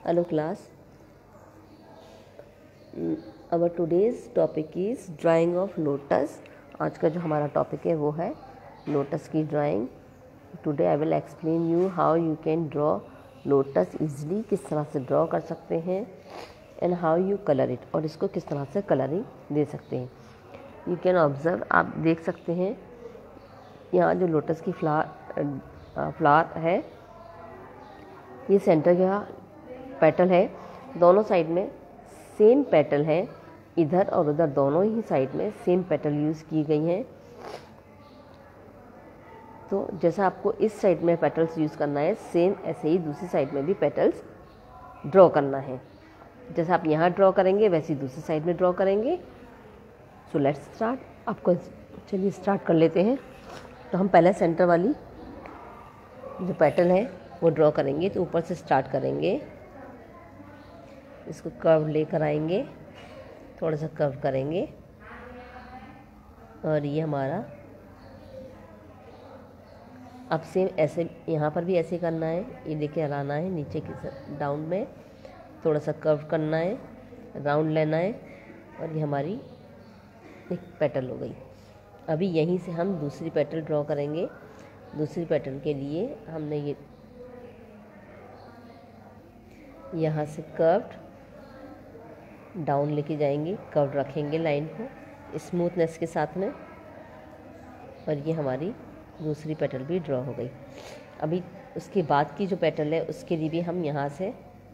Hello class, our today's topic is drawing of lotus. आज का जो हमारा टॉपिक है वो है लोटस की drawing. Today I will explain you how you can draw lotus easily, किस तरह से ड्रॉ कर सकते हैं, and how you colour it, और इसको किस तरह से कलरिंग दे सकते हैं। यू कैन ऑब्जर्व, आप देख सकते हैं यहाँ जो लोटस की फ्लावर है, ये सेंटर का पेटल है, दोनों साइड में सेम पेटल है, इधर और उधर दोनों ही साइड में सेम पेटल यूज़ की गई हैं। तो जैसा आपको इस साइड में पेटल्स यूज़ करना है, सेम ऐसे ही दूसरी साइड में भी पेटल्स ड्रॉ करना है। जैसा आप यहाँ ड्रॉ करेंगे वैसे ही दूसरी साइड में ड्रॉ करेंगे। So let's start. आपको चलिए स्टार्ट कर लेते हैं। तो हम पहले सेंटर वाली जो पेटल है वो ड्रॉ करेंगे। तो ऊपर से स्टार्ट करेंगे, इसको कर्व लेकर आएंगे, थोड़ा सा कर्व करेंगे, और ये हमारा अब सेम ऐसे यहाँ पर भी ऐसे करना है। ये लेके लाना है नीचे की डाउन में, थोड़ा सा कर्व करना है, राउंड लेना है, और ये हमारी एक पेटल हो गई। अभी यहीं से हम दूसरी पेटल ड्रॉ करेंगे। दूसरी पेटल के लिए हमने ये यहाँ से कर्व्ड डाउन लेके जाएंगे, कर्व रखेंगे लाइन को स्मूथनेस के साथ में, और ये हमारी दूसरी पेटल भी ड्रॉ हो गई। अभी उसके बाद की जो पेटल है उसके लिए भी हम यहाँ से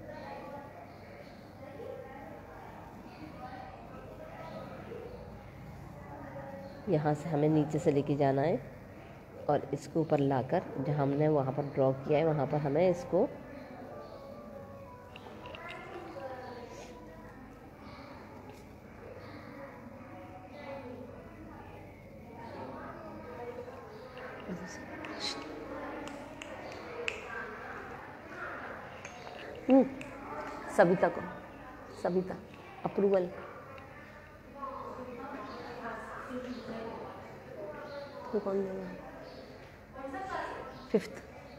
हमें नीचे से लेके जाना है, और इसको ऊपर लाकर जहाँ हमने वहाँ पर ड्रॉ किया है वहाँ पर हमें इसको सविता अप्रूवल। तो कौन देगा? 5th।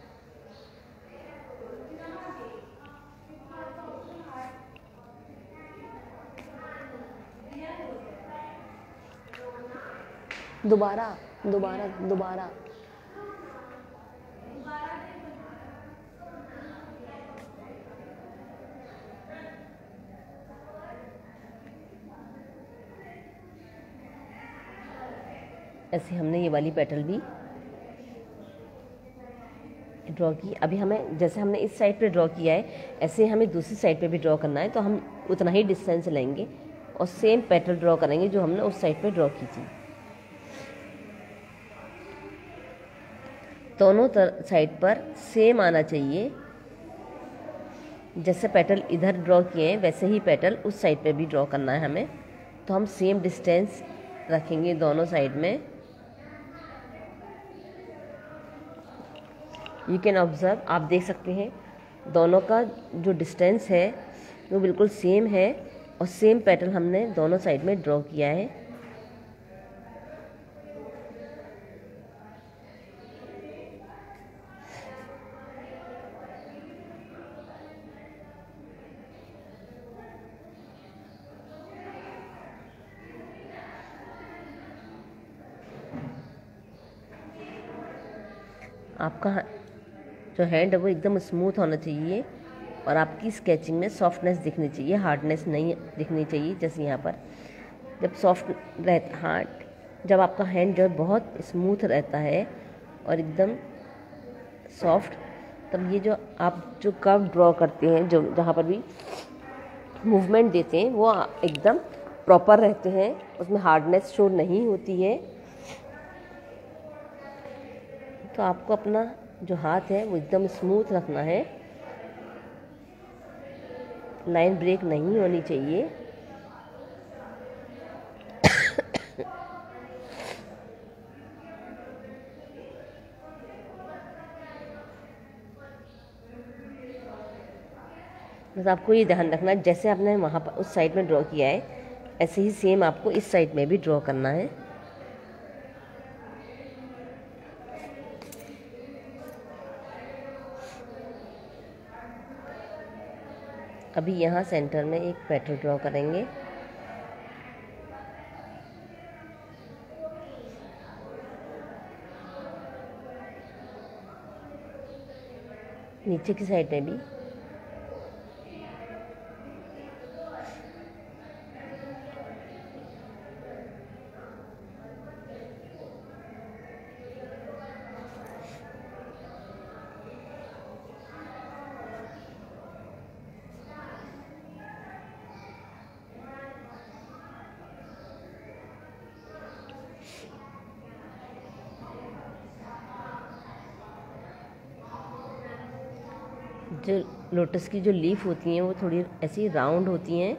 दोबारा ऐसे हमने ये वाली पेटल भी ड्रॉ की। अभी हमें जैसे हमने इस साइड पे ड्रॉ किया है ऐसे हमें दूसरी साइड पे भी ड्रॉ करना है। तो हम उतना ही डिस्टेंस लेंगे और सेम पेटल ड्रॉ करेंगे जो हमने उस साइड पे ड्रॉ की थी। दोनों साइड पर सेम आना चाहिए। जैसे पेटल इधर ड्रॉ किए हैं वैसे ही पेटल उस साइड पे भी ड्रॉ करना है हमें। तो हम सेम डिस्टेंस रखेंगे दोनों साइड में। यू कैन ऑब्जर्व, आप देख सकते हैं दोनों का जो डिस्टेंस है वो बिल्कुल सेम है, और सेम पेटल हमने दोनों साइड में ड्रॉ किया है। आपका जो हैंड है वो एकदम स्मूथ होना चाहिए, और आपकी स्केचिंग में सॉफ्टनेस दिखनी चाहिए, हार्डनेस नहीं दिखनी चाहिए। जैसे यहाँ पर जब सॉफ्ट रहता जब आपका हैंड जो है बहुत स्मूथ रहता है और एकदम सॉफ्ट, तब ये जो आप जो कर्व ड्रॉ करते हैं, जो जहाँ पर भी मूवमेंट देते हैं वो एकदम प्रॉपर रहते हैं, उसमें हार्डनेस शो नहीं होती है। तो आपको अपना जो हाथ है वो एकदम स्मूथ रखना है, लाइन ब्रेक नहीं होनी चाहिए। बस आपको ये ध्यान रखना, जैसे आपने वहाँ पर उस साइड में ड्रॉ किया है ऐसे ही सेम आपको इस साइड में भी ड्रॉ करना है। अभी यहाँ सेंटर में एक पेटल ड्रॉ करेंगे। नीचे की साइड में भी। जो लोटस की जो लीफ होती हैं वो थोड़ी ऐसी राउंड होती हैं।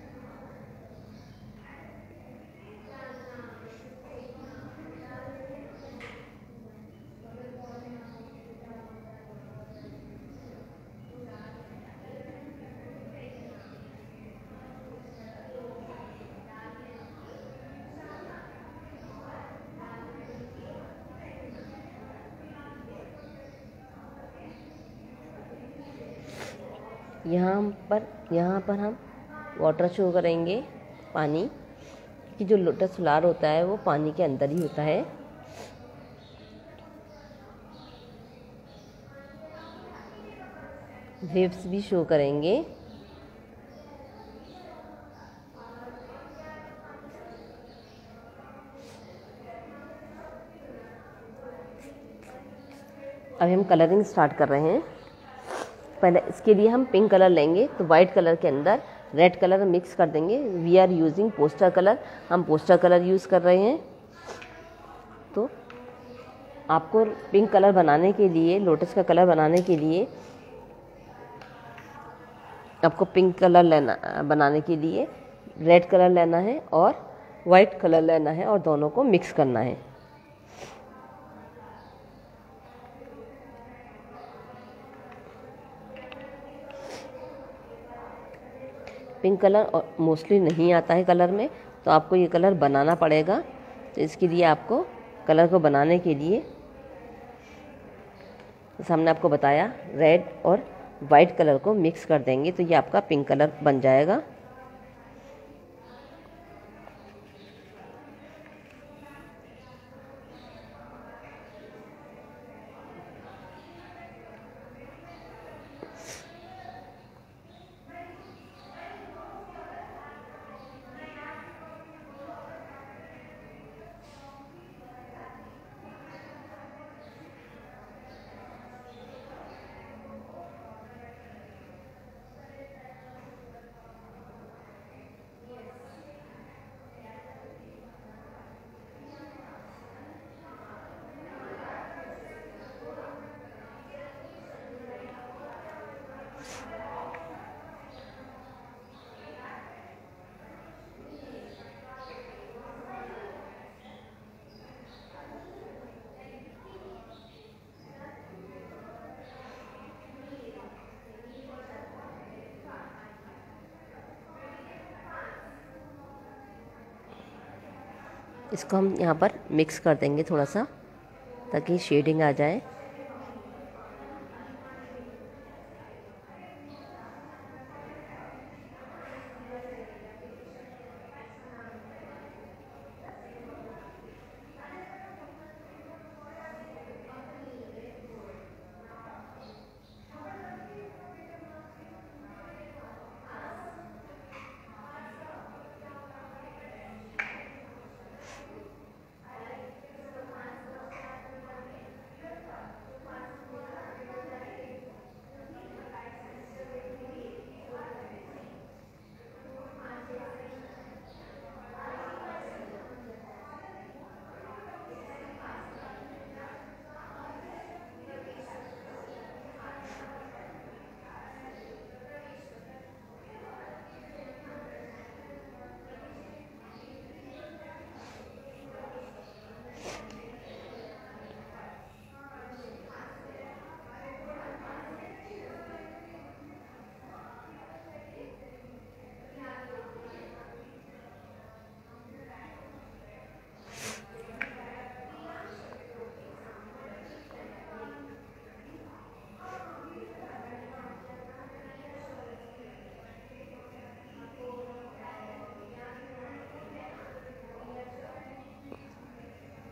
यहाँ पर हम वाटर शो करेंगे, पानी कि जो लोटस फ्लावर होता है वो पानी के अंदर ही होता है। वेव्स भी शो करेंगे। अभी हम कलरिंग स्टार्ट कर रहे हैं। पहले इसके लिए हम पिंक कलर लेंगे, तो वाइट कलर के अंदर रेड कलर मिक्स कर देंगे। We are using poster colour, हम पोस्टर कलर यूज़ कर रहे हैं। तो आपको पिंक कलर बनाने के लिए, लोटस का कलर बनाने के लिए आपको पिंक कलर बनाने के लिए रेड कलर लेना है और वाइट कलर लेना है और दोनों को मिक्स करना है। पिंक कलर मोस्टली नहीं आता है कलर में, तो आपको ये कलर बनाना पड़ेगा। तो इसके लिए आपको कलर को बनाने के लिए, जैसे हमने आपको बताया, रेड और वाइट कलर को मिक्स कर देंगे तो ये आपका पिंक कलर बन जाएगा। इसको हम यहाँ पर मिक्स कर देंगे थोड़ा सा, ताकि शेडिंग आ जाए।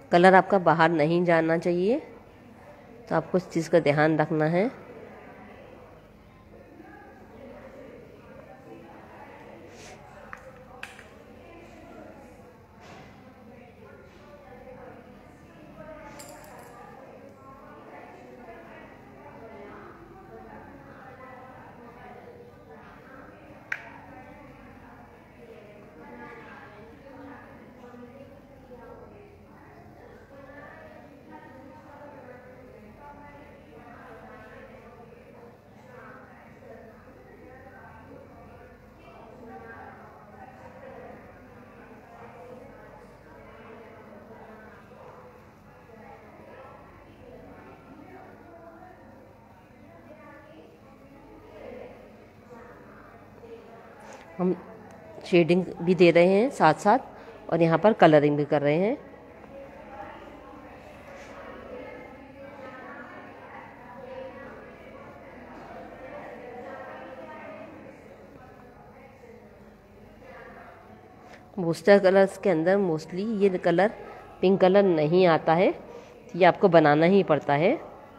कलर आपका बाहर नहीं जाना चाहिए, तो आपको इस चीज़ का ध्यान रखना है। हम शेडिंग भी दे रहे हैं साथ साथ, और यहाँ पर कलरिंग भी कर रहे हैं। बूस्टर कलर्स के अंदर मोस्टली ये कलर पिंक कलर नहीं आता है, ये आपको बनाना ही पड़ता है।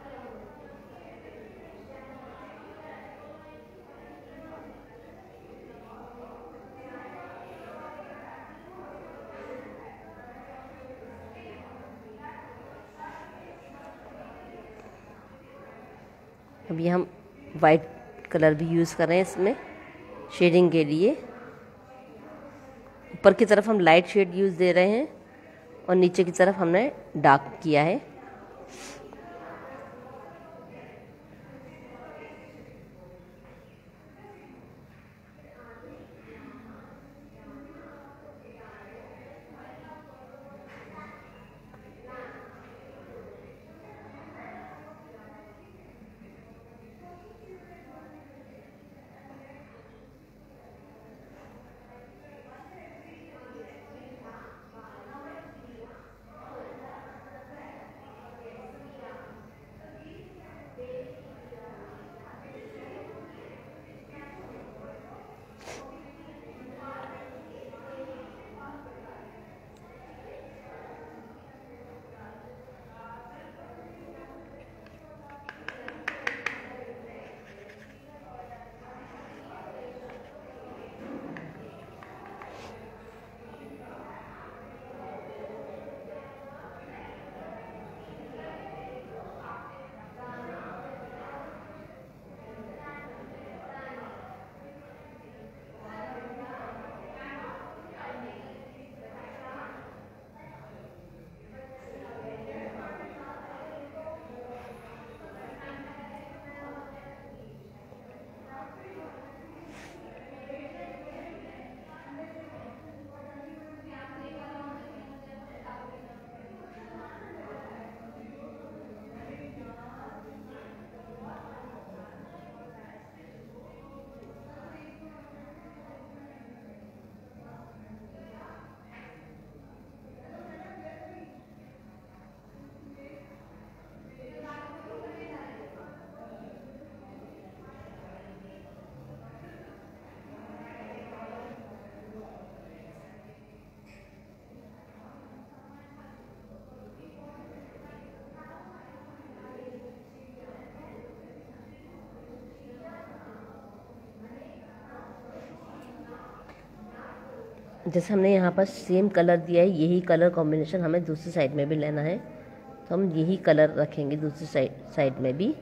अभी हम वाइट कलर भी यूज़ कर रहे हैं इसमें शेडिंग के लिए। ऊपर की तरफ हम लाइट शेड यूज़ दे रहे हैं और नीचे की तरफ हमने डार्क किया है। जैसे हमने यहाँ पर सेम कलर दिया है, यही कलर कॉम्बिनेशन हमें दूसरी साइड में भी लेना है, तो हम यही कलर रखेंगे दूसरी साइड में भी।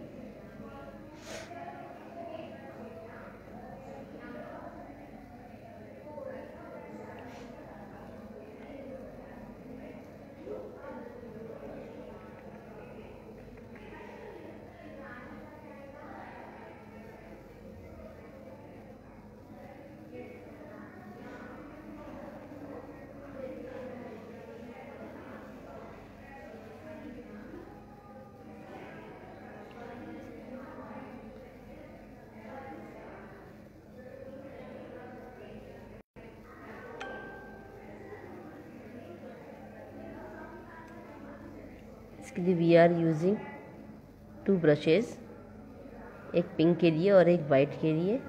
इसके लिए वी आर यूजिंग 2 ब्रशेज़, एक पिंक के लिए और एक वाइट के लिए।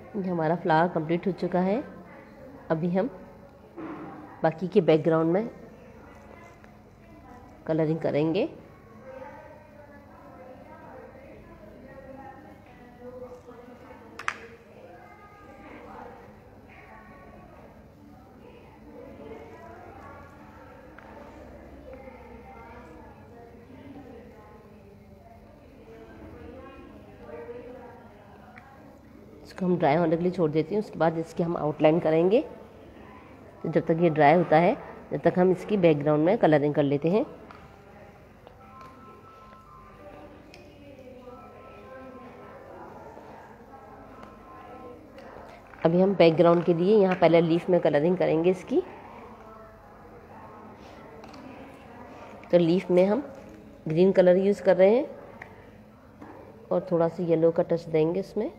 ये हमारा फ्लावर कंप्लीट हो चुका है। अभी हम बाकी के बैकग्राउंड में कलरिंग करेंगे। इसको हम ड्राई होने के लिए छोड़ देते हैं। उसके बाद इसकी हम आउटलाइन करेंगे। तो जब तक ये ड्राई होता है, जब तक हम इसकी बैकग्राउंड में कलरिंग कर लेते हैं। अभी हम बैकग्राउंड के लिए यहाँ पहले लीफ में कलरिंग करेंगे इसकी। तो लीफ में हम ग्रीन कलर यूज़ कर रहे हैं और थोड़ा सा येलो का टच देंगे इसमें।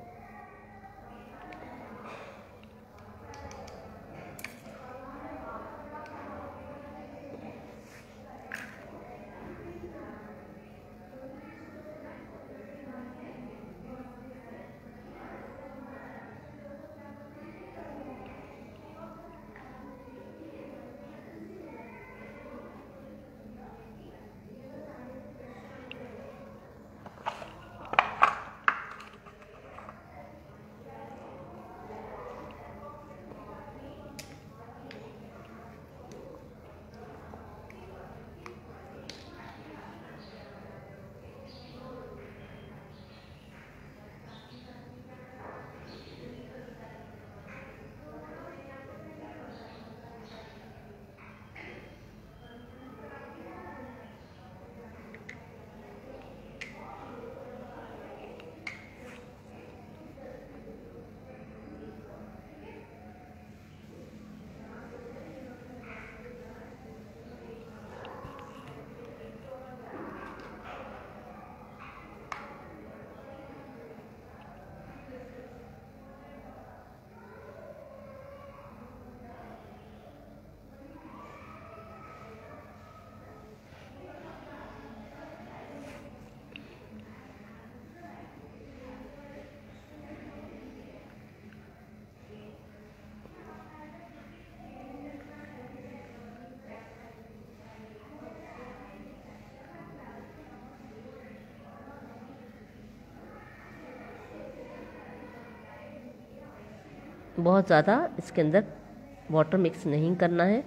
बहुत ज़्यादा इसके अंदर वाटर मिक्स नहीं करना है।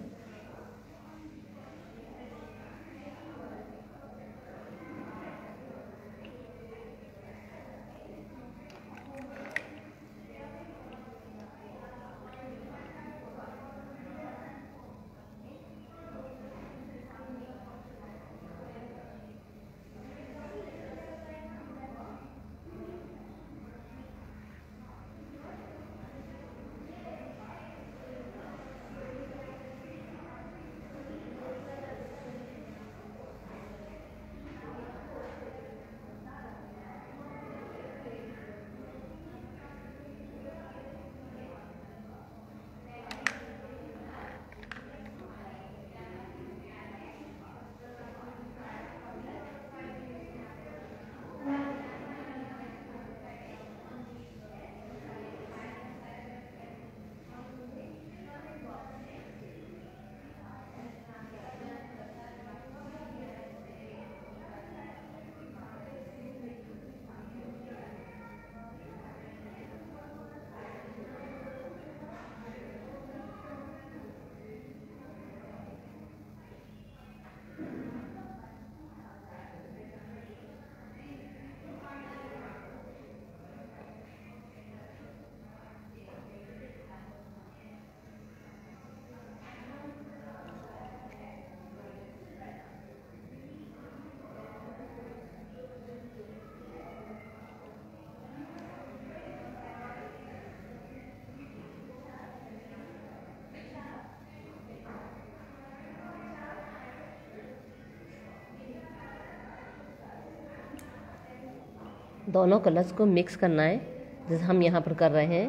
दोनों कलर्स को मिक्स करना है जैसे हम यहाँ पर कर रहे हैं।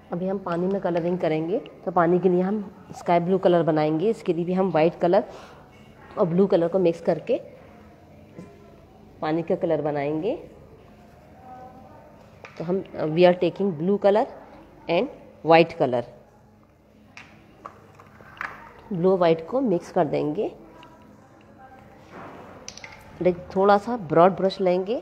अभी हम पानी में कलरिंग करेंगे, तो पानी के लिए हम स्काई ब्लू कलर बनाएंगे। इसके लिए भी हम वाइट कलर और ब्लू कलर को मिक्स करके पानी का कलर बनाएंगे। तो हम we are taking blue colour and white colour. Blue white को मिक्स कर देंगे। थोड़ा सा ब्रॉड ब्रश लेंगे,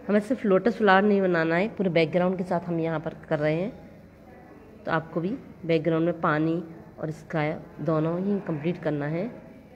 हमें सिर्फ लोटस फ्लावर नहीं बनाना है, पूरे बैकग्राउंड के साथ हम यहाँ पर कर रहे हैं। तो आपको भी बैकग्राउंड में पानी और स्काई दोनों ही कंप्लीट करना है।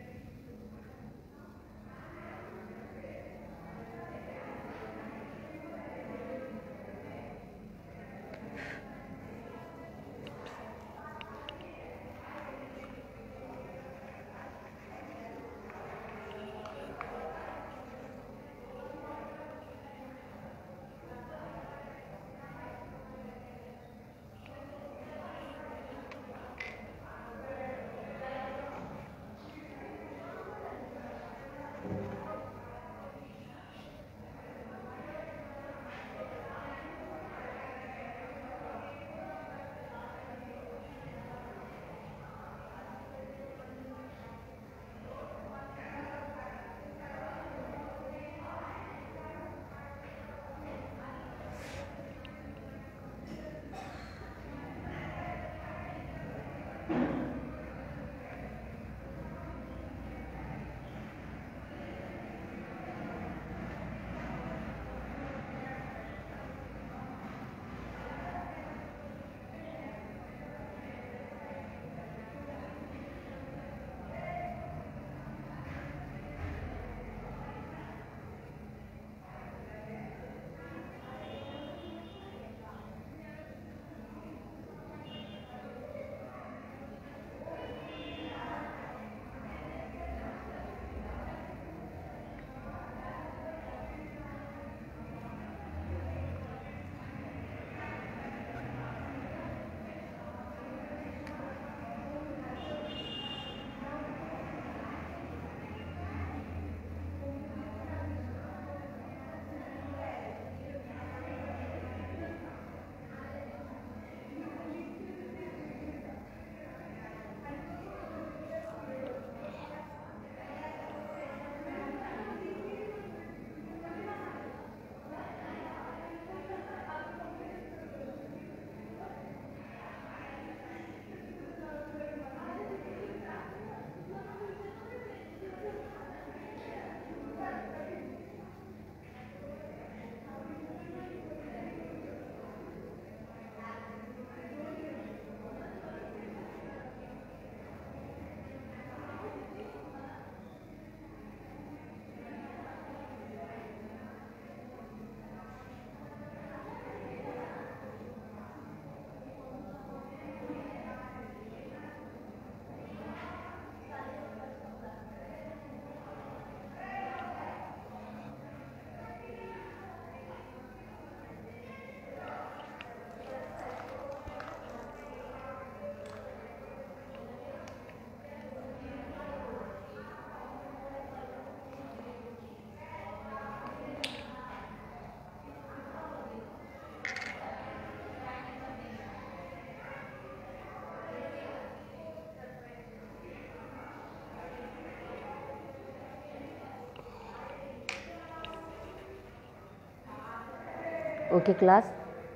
Okay class,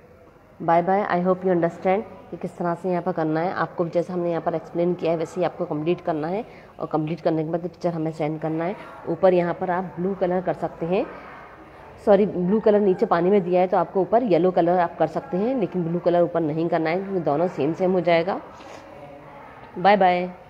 bye bye. I hope you understand कि किस तरह से यहाँ पर करना है। आपको जैसे हमने यहाँ पर एक्सप्लेन किया है वैसे ही आपको कंप्लीट करना है, और कंप्लीट करने के बाद पिक्चर हमें सेंड करना है। ऊपर यहाँ पर आप ब्लू कलर कर सकते हैं, सॉरी ब्लू कलर नीचे पानी में दिया है तो आपको ऊपर येलो कलर आप कर सकते हैं, लेकिन ब्लू कलर ऊपर नहीं करना है क्योंकि दोनों सेम सेम हो जाएगा। Bye bye.